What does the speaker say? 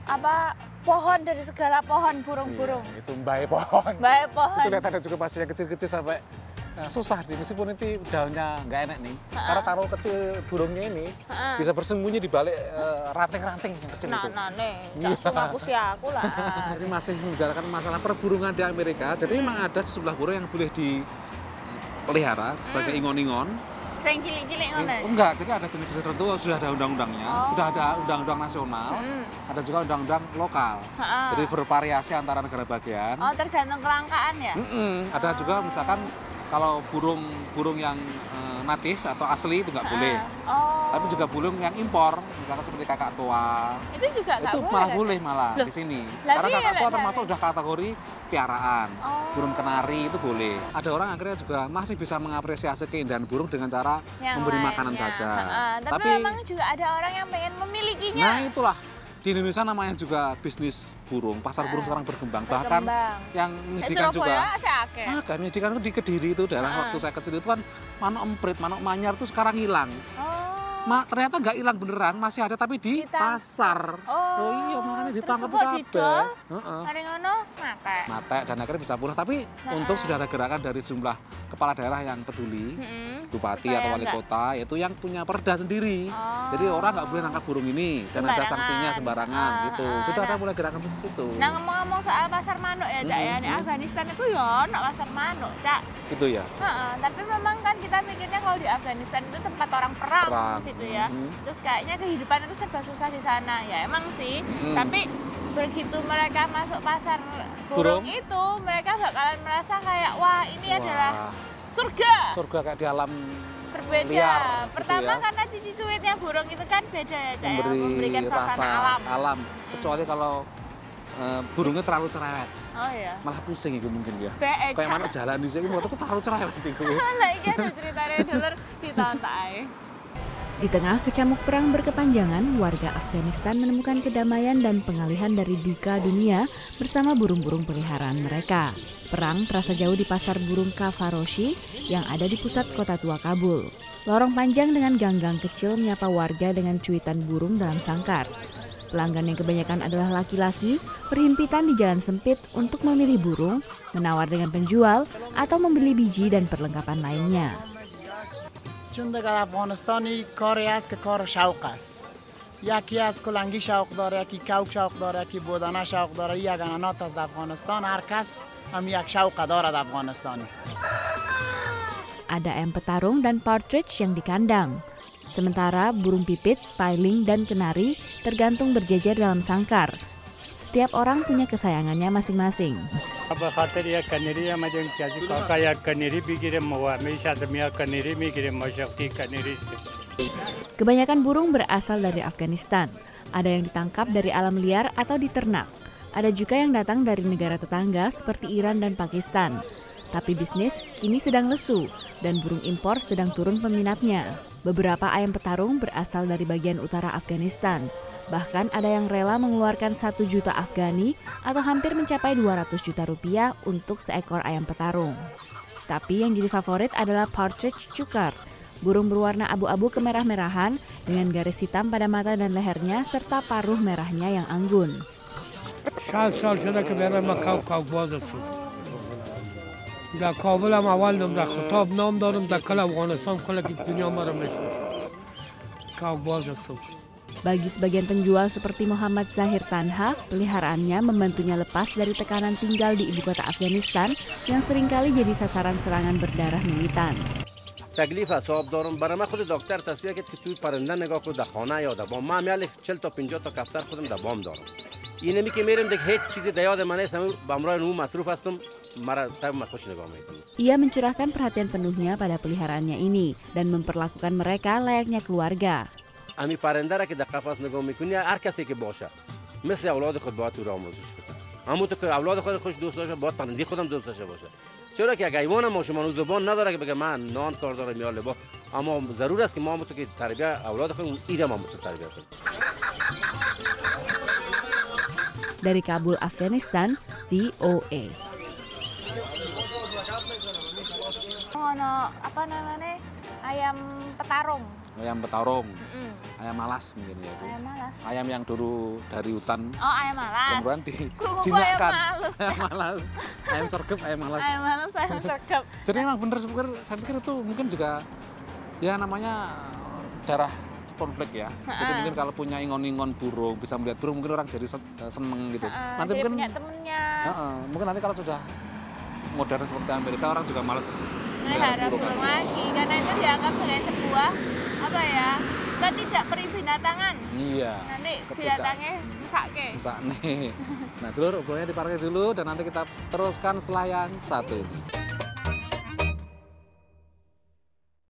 apa pohon dari segala pohon burung-burung. Iya, itu mbae pohon. Mbae pohon. Itu lihat ada juga pasir yang kecil-kecil sampai susah meskipun nanti daunnya nggak enak nih. Karena taruh kecil burungnya ini bisa bersembunyi di balik ranting-ranting yang kecil itu. Nah, nih, langsung aku lah. Ini masih menjalankan masalah perburungan di Amerika. Jadi memang ada sejumlah burung yang boleh dipelihara sebagai ingon-ingon. Yang cilik-cilik ngono. Enggak, jadi ada jenis tertentu sudah ada undang-undangnya, sudah ada undang-undang nasional, ada juga undang-undang lokal. Jadi bervariasi antara negara bagian. Oh, tergantung kelangkaan ya? Ada juga misalkan kalau burung yang natif atau asli itu nggak boleh. Tapi juga burung yang impor, misalkan seperti kakak tua. Itu juga nggak boleh? Itu malah boleh malah di sini. Karena kakak tua termasuk udah kategori piaraan. Burung kenari itu boleh. Ada orang akhirnya juga masih bisa mengapresiasi keindahan burung dengan cara memberi makanan saja. Tapi memang juga ada orang yang pengen memilikinya. Nah itulah. Di Indonesia namanya juga bisnis burung, pasar burung sekarang berkembang. Bahkan yang menyedihkan juga, menyedihkan di Kediri itu daerah waktu saya kecil itu kan manuk emprit, manuk manyar itu sekarang hilang. Ternyata nggak hilang beneran, masih ada tapi di pasar. Oh iya, makanya ditangkap kabeh. Hari ngono mate dan akhirnya bisa punah. Tapi untung sudah ada gerakan dari jumlah kepala daerah yang peduli, bupati atau wali kota, yaitu yang punya perda sendiri. Jadi orang nggak boleh nangkap burung ini dan ada sanksinya sembarangan gitu. Sudah ada mulai gerakan seperti itu. Nah ngomong-ngomong soal pasar manuk ya Cak ya, di Afghanistan itu ya ada pasar manuk Cak. Gitu ya. Tapi memang kan kita mikirnya kalau di Afghanistan itu tempat orang perang gitu ya. Terus kayaknya kehidupan itu serba susah di sana ya emang sih. Tapi begitu mereka masuk pasar burung itu, mereka bakalan merasa kayak wah ini adalah surga. Surga kayak di alam berbeda. Liar, pertama gitu ya. karena cici cuitnya burung itu kan beda ya Cak, memberikan suasana alam. Kecuali kalau burungnya terlalu cerewet. Oh iya. Malah pusing itu mungkin ya. Kayak mana jalan di sini menurutku terlalu cerewet itu. Lah iki ada ceritanya dulu ditonton. Di tengah kecamuk perang berkepanjangan, warga Afghanistan menemukan kedamaian dan pengalihan dari duka dunia bersama burung-burung peliharaan mereka. Perang terasa jauh di pasar burung Kafaroshi yang ada di pusat kota tua Kabul. Lorong panjang dengan gang-gang kecil menyapa warga dengan cuitan burung dalam sangkar. Pelanggan yang kebanyakan adalah laki-laki, berhimpitan di jalan sempit untuk memilih burung, menawar dengan penjual, atau membeli biji dan perlengkapan lainnya. چون در افغانستانی کاری است که کار شوق است. یکی از کلنگی شوق داره، یکی کوک شوق داره، یکی بودانه شوق داره. یک انانات از افغانستان، هر کس هم یک شوق دارد افغانستانی. Ada ayam petarung dan partridge yang di kandang. Sementara burung pipit, piling, dan kenari tergantung berjejer dalam sangkar. Setiap orang punya kesayangannya masing-masing. Kebanyakan burung berasal dari Afghanistan. Ada yang ditangkap dari alam liar atau diternak. Ada juga yang datang dari negara tetangga seperti Iran dan Pakistan. Tapi bisnis kini sedang lesu dan burung impor sedang turun peminatnya. Beberapa ayam petarung berasal dari bagian utara Afghanistan. Bahkan ada yang rela mengeluarkan 1 juta Afghani atau hampir mencapai 200 juta rupiah untuk seekor ayam petarung. Tapi yang jadi favorit adalah partridge cukar, burung berwarna abu-abu kemerah-merahan dengan garis hitam pada mata dan lehernya serta paruh merahnya yang anggun. 60 سال شده که برای ما کوک باز هستم. در کابل هم اول در خطاب نام دارم، در کل افغانستان کل دنیا ما رو میشناسه. کوک باز هستم. Bagi sebagian penjual seperti Muhammad Zahir Tanha, peliharaannya membantunya lepas dari tekanan tinggal di ibu kota Afghanistan yang seringkali jadi sasaran serangan berdarah militan. تکلیف حساب دارم برای من خود دکتر تصویه کرد که توی پرنده نگاه کن در خانه یا در بام من الف 40 تا 50 تا کفتر خودم در بام دارم اینه می که میرم دیگه هیچ چیزی در یاد من نیست به همراه اون مصروف هستم مرا تب خوش نگاه میکنم. Ia mencurahkan perhatian penuhnya pada peliharaannya ini dan memperlakukan mereka layaknya keluarga. امی پرنده را که در قفس نگاه میکنی هر کسی که باشه مثل اولاد خود باید تو را آموزش بده همونطور که اولاد خود خوش دوست داشته باید پرنده خودم دوست داشته باشه چرا که اگه حیوان ما شما اون زبان نداره که بگه من نان کار دارم یا لباس اما ضرور است که ما همونطور که تربیت اولاد خودمون ایدم همونطور تربیت کنیم. Dari Kabul, Afghanistan, VOA. Apa namanya ayam petarung. ayam petarung, ayam malas mungkin ya itu. Ayam malas. Ayam yang dulu dari hutan. Oh, ayam malas. Kemudian dijinakkan. Ayam malas. Ayam sergap, ayam malas. Ayam malas, ayam sergap. Jadi memang benar saya pikir itu mungkin juga ya namanya darah konflik ya. Jadi mungkin kalau punya ingon-ingon burung, bisa melihat burung, mungkin orang jadi seneng gitu. Nanti jadi mungkin punya temennya. Mungkin nanti kalau sudah modern seperti Amerika, orang juga males melihara burung lagi, karena itu dianggap sebagai sebuah apa ya, ketidakperibinatangan. Iya. Nanti binatangnya mesake. Nah, dulu burungnya diparkir dulu dan nanti kita teruskan setelah yang satu ini.